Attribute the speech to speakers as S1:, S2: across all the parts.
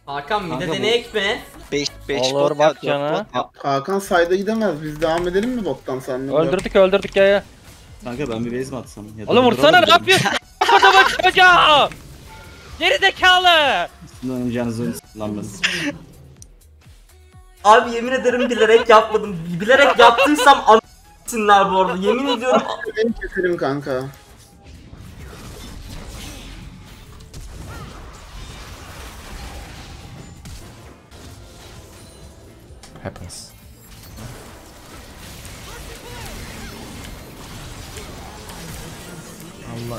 S1: Hakan bir de
S2: Kanka
S1: deneyek mi?
S3: 5
S4: Olur
S3: bot
S4: bak
S3: ya, dört
S4: cana.
S3: bot.
S5: Hakan sayda gidemez. Biz devam edelim mi bottan sen?
S4: Öldürdük ya.
S2: Kanka ben bir base mi atsam? Ya da
S4: Oğlum vursana, ne
S2: duralım
S4: yapıyorsun? Adamın çocuğu! Geri zekalı!
S2: Üstünden oynayacağınız oyunu lan ben.
S1: Abi yemin ederim bilerek yapmadım. Bilerek yaptıysam a**sinler bu arada. Yemin ediyorum.
S5: Ben keserim kanka.
S6: Happens. Allah.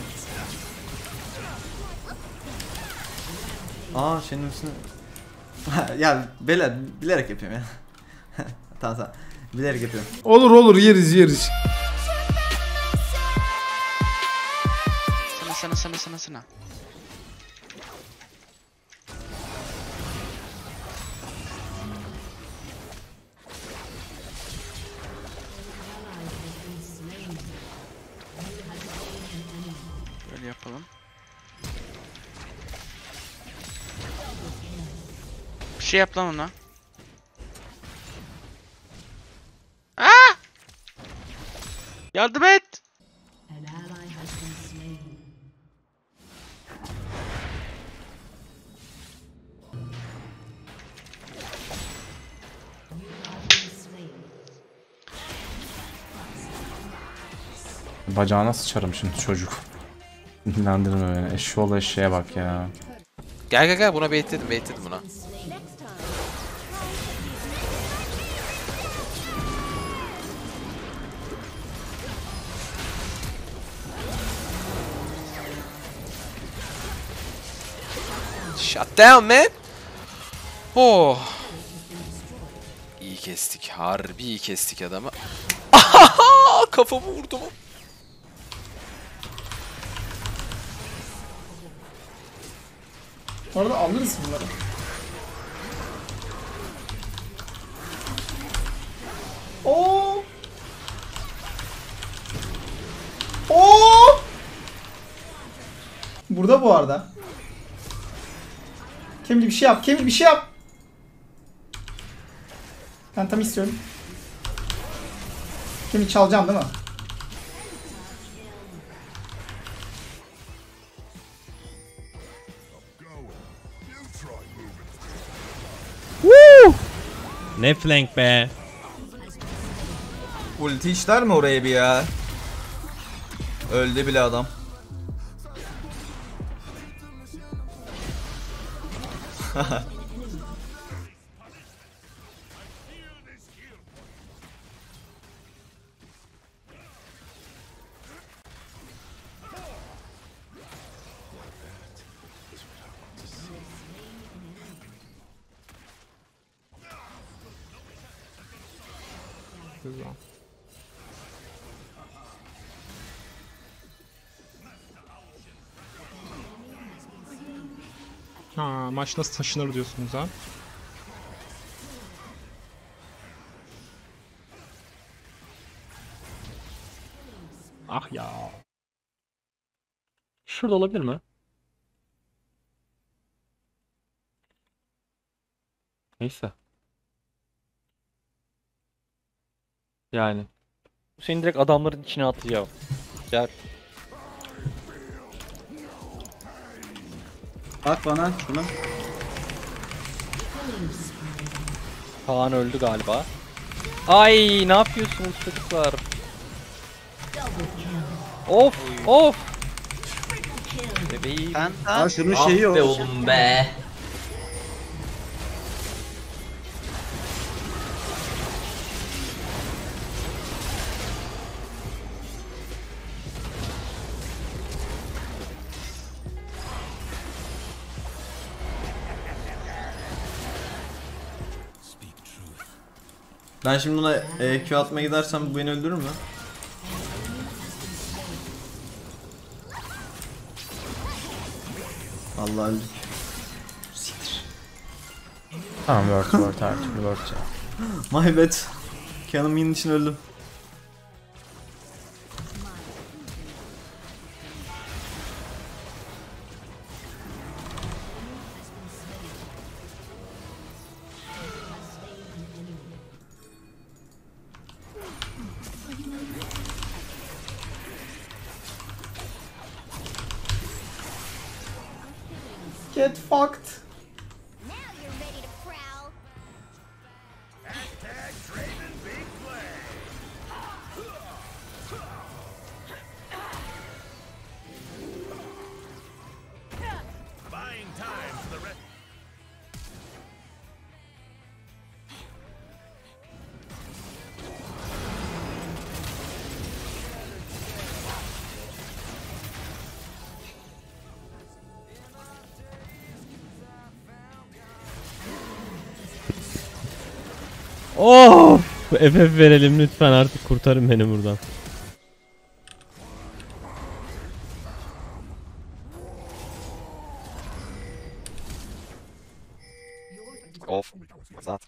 S6: Aa şeyin üstüne. Ya beyler bilerek yapıyorum ya. Tamam. Bilerek yapıyorum.
S7: Olur yeriz.
S3: Sana. Böyle yapalım. Bir şey yap lan ona. Aa! Yardım et.
S6: Bacağına sıçarım şimdi çocuk. Dinlendirme beni. Eşşoğlu eşeğe bak ya.
S3: Gel buna baitledim buna. Shut down man. Oh. İyi kestik. Harbi iyi kestik adamı. Kafamı vurdu mu?
S7: Orada alırız bunları. Oo! Burada bu arada. Kemil bir şey yap. Ben tam istiyorum. Kemil çalacağım değil mi?
S8: Ne flank be.
S6: Ulti işler mi oraya bir ya? Öldü bile adam.
S7: Ha, maç nasıl taşınır diyorsunuz ha? Ah ya.
S4: Şurada olabilir mi? Neyse. Yani. Seni direkt adamların içine atacağım. Gel.
S2: Bak bana şuna.
S4: Kaan öldü galiba. Ay ne yapıyorsunuz çocuklar? Of. Bebeğim.
S2: Aa şunun
S1: Ah
S2: şeyi
S1: be
S2: yok.
S1: oğlum be.
S6: Ben şimdi buna Q atmaya gidersem bu beni öldürür mü? Allah öldük.
S8: Tamam word her türlü word ya.
S6: My bad. Canım yine için öldüm.
S7: Get fucked.
S8: Of! FF verelim lütfen artık, kurtarın beni buradan.
S3: Of. Zaten.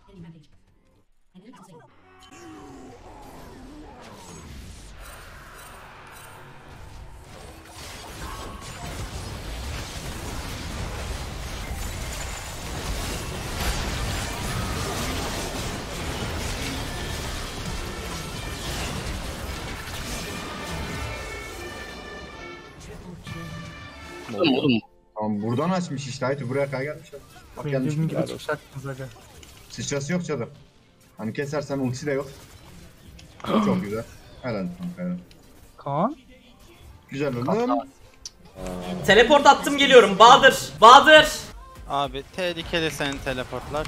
S9: Oğlum. Tamam buradan açmış işte. Haydi buraya kadar gelmiş. Bak gelmiş. Sıçrası yok çadır. Hani kesersen ultisi de yok. Çok güzel. Helal kanka.
S7: Kaan?
S9: Güzel oğlum.
S1: Teleport attım, geliyorum. Bahadır. Bahadır.
S10: Abi tehlikeli senin teleportlar.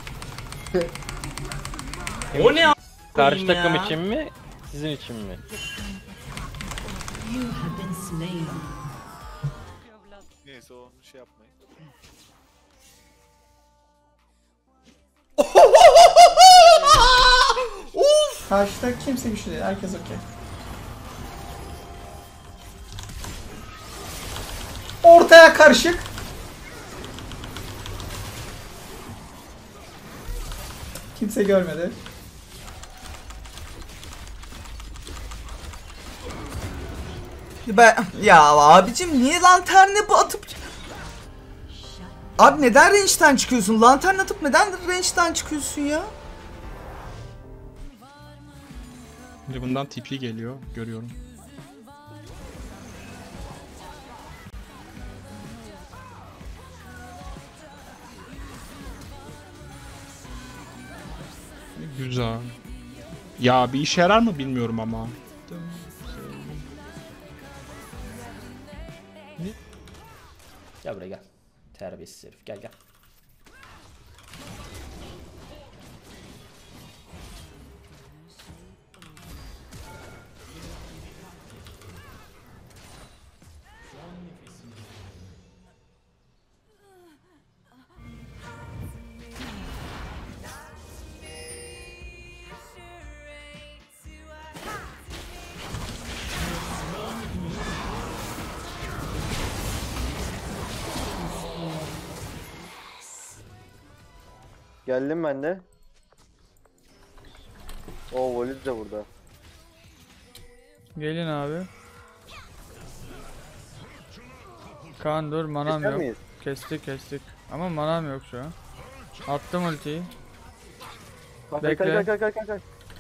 S1: O ne a**?
S4: Karşı
S1: ya?
S4: takım için mi? Sizin için mi?
S10: Neyse o şey yapmayın.
S7: Karşıda kimse güçlü değil. Herkes okey. Ortaya karışık. Kimse görmedi.
S6: Ya abicim niye lanterne bu atıp... Abi neden range'den çıkıyorsun? Lantern atıp neden range'den çıkıyorsun ya?
S7: Şimdi bundan TP geliyor. Görüyorum. Güzel. Ya bir işe yarar mı bilmiyorum ama.
S1: Gel buraya gel. Terbiyesiz herif. Gel gel.
S10: Geldim ben de. O Voliz de burada.
S7: Gelin abi. Kaan dur, manam
S10: Keser
S7: yok.
S10: miyiz?
S7: Kestik. Ama manam yok şu an. Attım ultiyi.
S10: Bekle.
S7: Bekle.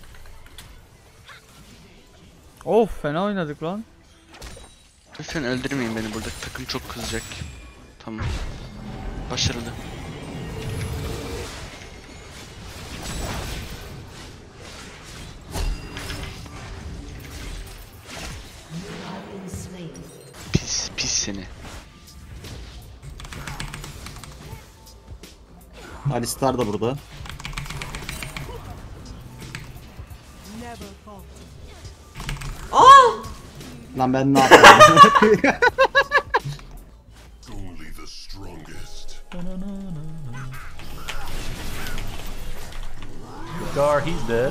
S7: Of, fena oynadık lan.
S10: Lütfen öldürmeyin beni, burada takım çok kızacak. Tamam. Başarılı. Pis seni.
S2: Alistar da burada. Lan ben ne yapayım?
S8: Gar, he's dead.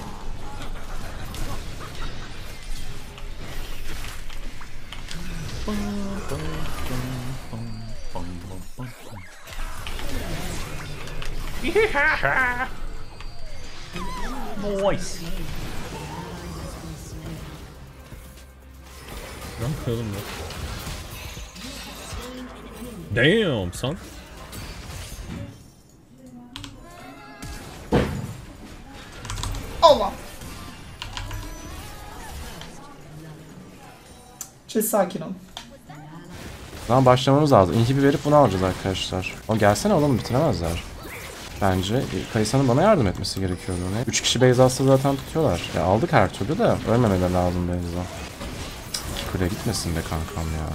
S8: Nice. Ne yapıyor oğlum bu? Damn son.
S7: Allah. Sakin ol.
S11: Daha başlamamız lazım. İnhibi verip bunu alacağız arkadaşlar. O gelsene oğlum, bitiremezler. Bence Kayısa'nın bana yardım etmesi gerekiyordu. 3 kişi base alsa zaten tutuyorlar. Ya aldık her türlü de ölmemeleri lazım base'den. Kule gitmesin be kankam ya.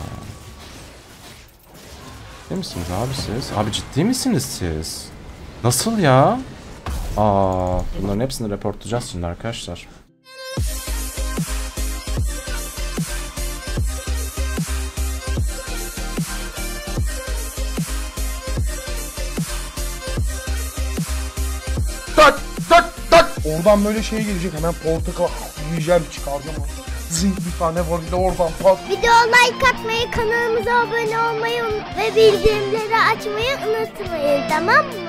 S11: Ciddi misiniz abi siz? Abi ciddi misiniz siz? Nasıl ya? Bunların hepsini reportlayacağız şimdi arkadaşlar.
S12: Oradan böyle şey gelecek, hemen portakal yiyeceğim, çıkaracağım. Zing bir tane var ile oradan pat.
S13: Video like atmayı, kanalımıza abone olmayı ve bildirimleri açmayı unutmayın, tamam mı?